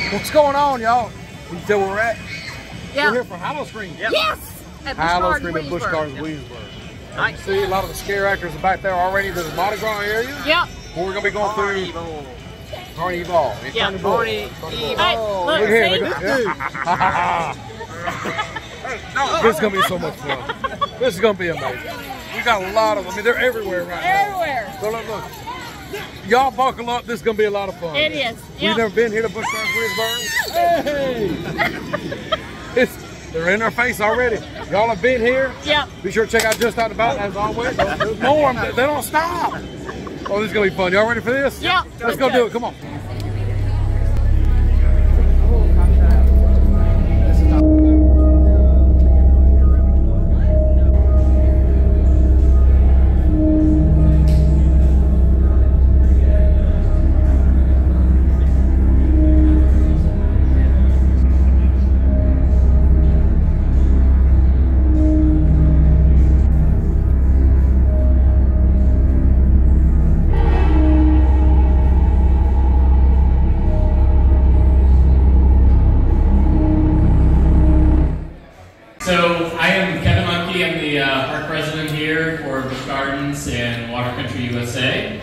What's going on, y'all? You can tell where we're at? Yeah. We're here for Howl O Scream. Yep. Yes! Howl O Scream at Busch in Williamsburg. Nice. You see a lot of the scare actors are back there already. There's a Mardi Gras area. Yep. We're going to be going through Carnival. Yeah, Carnival. Hey, look here. Look at this is going to be so much fun. This is going to be amazing. We got a lot of them. I mean, they're everywhere right now. Everywhere. So look. Y'all buckle up. This is going to be a lot of fun. It is. Yep. You've never been here to Busch Williamsburg? Hey! They're in our face already. Y'all have been here? Yep. Be sure to check out Just Out and About as always. There's more. They don't stop. Oh, this is going to be fun. Y'all ready for this? Yep. Let's go do it. Come on. So I am Kevin Lemke. I'm the park president here for Busch Gardens and Water Country USA.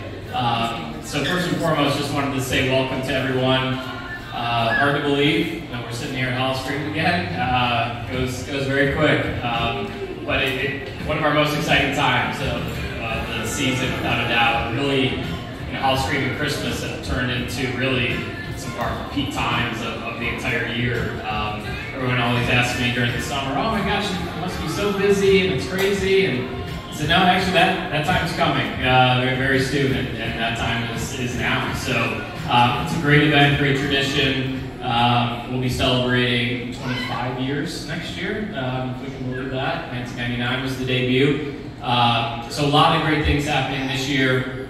So first and foremost, just wanted to say welcome to everyone. Hard to believe that we're sitting here at Howl O Scream again. Goes very quick, but one of our most exciting times of the season, without a doubt. Really, Howl O Scream and Christmas have turned into really some of our peak times of the entire year. Everyone always asks me during the summer, oh my gosh, it must be so busy and it's crazy. And I said, no, actually that time's coming very, very soon, and that time is now. So it's a great event, great tradition. We'll be celebrating 25 years next year, if we can believe that. 1999 was the debut. So a lot of great things happening this year.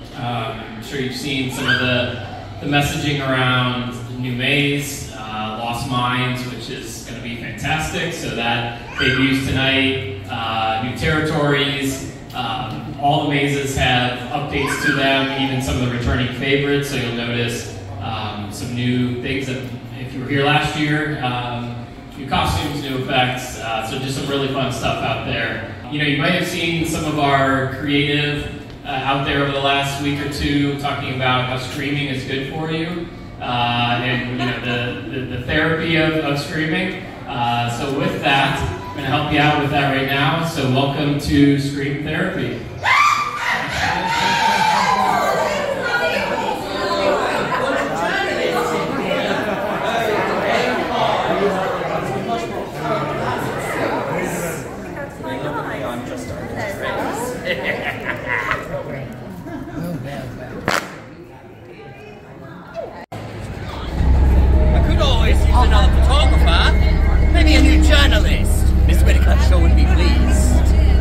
I'm sure you've seen some of the messaging around the new maze, Lost Mines, which is going to be fantastic. So that debuts tonight. New territories. All the mazes have updates to them, even some of the returning favorites. So you'll notice some new things that, if you were here last year, new costumes, new effects. So just some really fun stuff out there. You might have seen some of our creative out there over the last week or two, talking about how screaming is good for you, and the therapy of screaming. So with that, I'm going to help you out with that right now. So welcome to Scream Therapy. Another photographer, maybe a new journalist. This way to cut show would be pleased.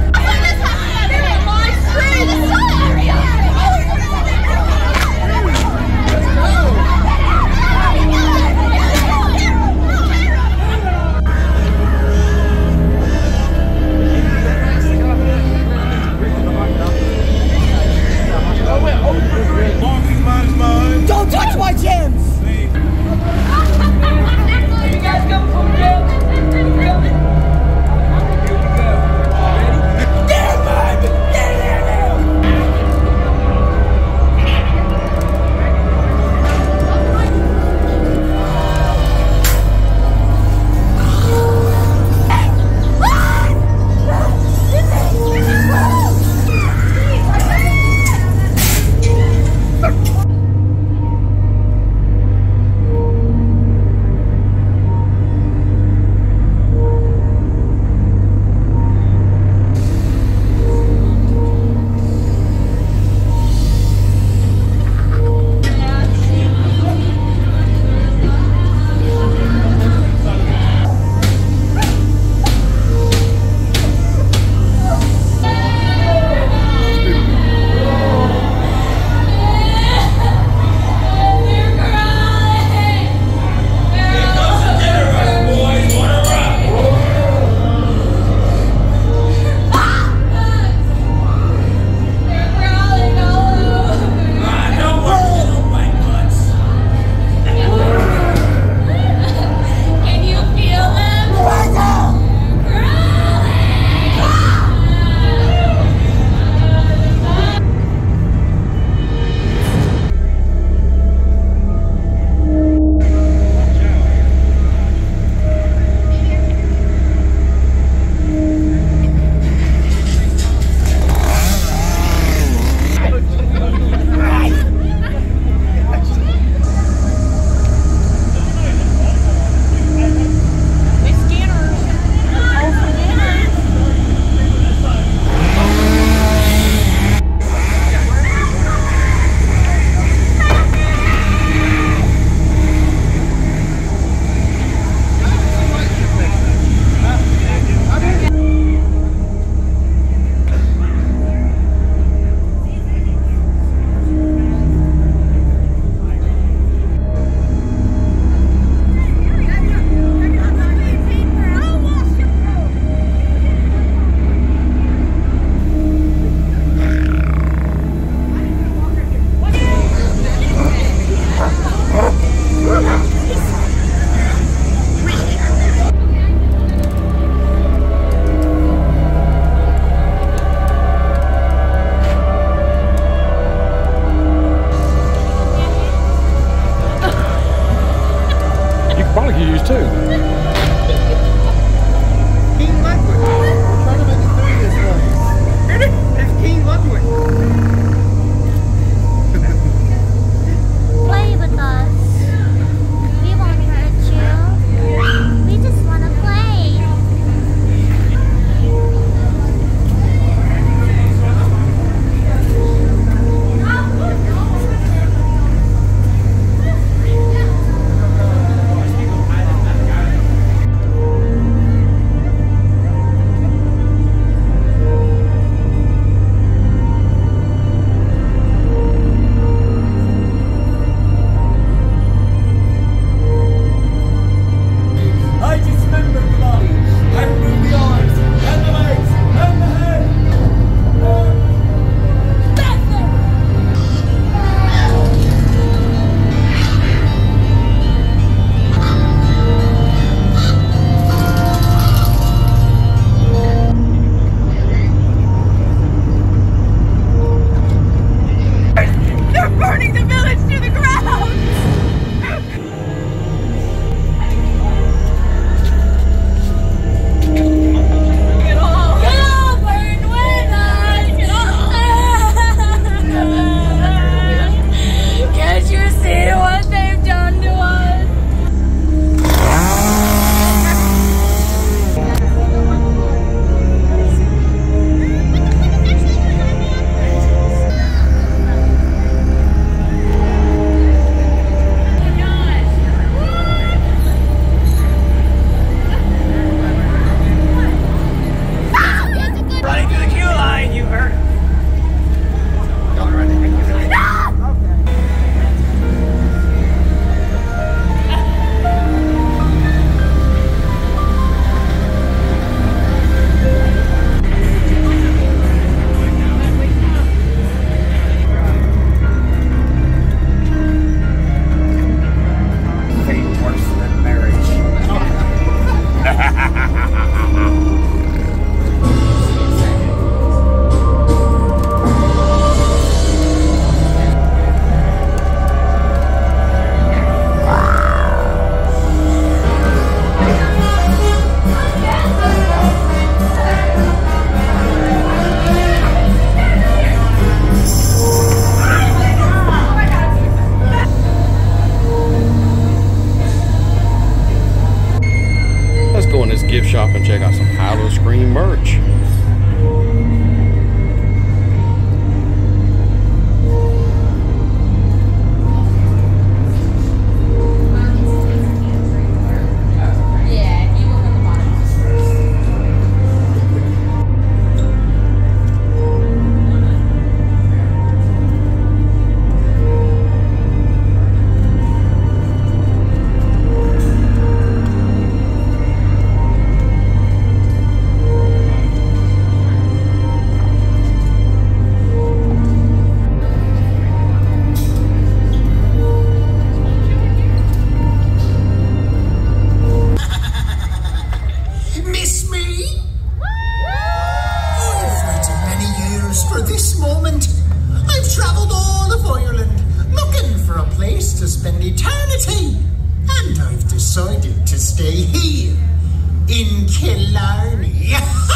Don't touch my gems! probably could use two. King Ludwig. We're trying to make it through this place. It's King Ludwig. Play with us. We won't hurt you. We just want to play. Gift shop and check out some Howl O Scream merch. Decided to stay here in Killarney.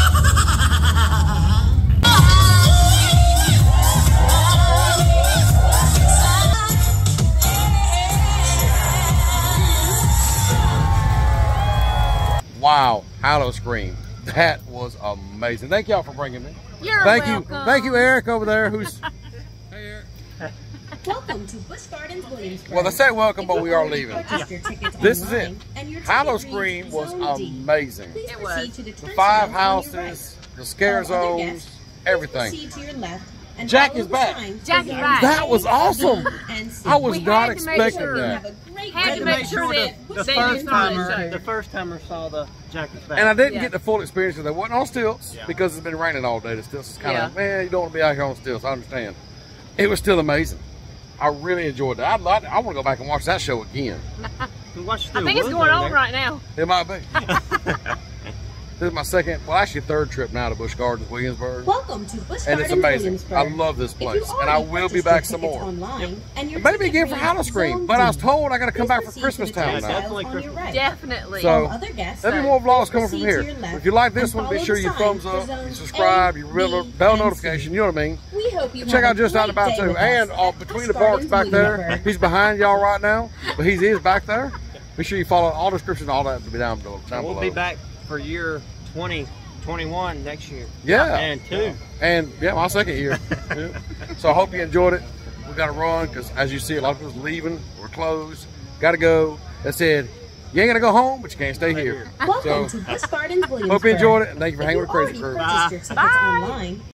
Wow, Howl O Scream. That was amazing. Thank y'all for bringing me. You're welcome. Thank you, Eric over there. Who's? Hey, Eric. Welcome to Busch Gardens, Williamsburg. Well, they say welcome, but we are leaving. This is it. Howl O Scream was amazing. It was. The 5 houses, the scare zones, everything. Jack is back. Jack is back. That was awesome. I was not expecting that. Had to make sure that the first timer saw the Jack is back. And I didn't get the full experience because they wasn't on stilts because it's been raining all day. The stilts is kind of, man, you don't want to be out here on stilts. I understand. It was still amazing. I really enjoyed that. I want to go back and watch that show again. I think it's going on right now. It might be. This is my second, well, actually third trip now to Busch Gardens, Williamsburg. Welcome to Busch And Gardens, it's amazing. Williamsburg. I love this place. And I will be back some more. Maybe again for Howl O Scream. But I was told I got to come back for Christmas time now. Definitely. So, there'll be more vlogs coming from here. If you like this one, be sure you thumbs up, you subscribe, you bell notification, you know what I mean? We hope you Check out Just Out and About too. And between the parks back there, he's behind y'all right now, but he is back there. Be sure you follow all descriptions, all that will be down below. We'll be back for year 2021 next year. Yeah. And 2. And yeah, my second year. Yeah. So I hope you enjoyed it. We got to run because as you see, a lot of people's leaving. We're closed. Got to go. They said, you ain't going to go home, but you can't stay here. Welcome to Busch Gardens, Williamsburg. Hope you enjoyed it, and thank you for hanging with Crazy Crew. Bye.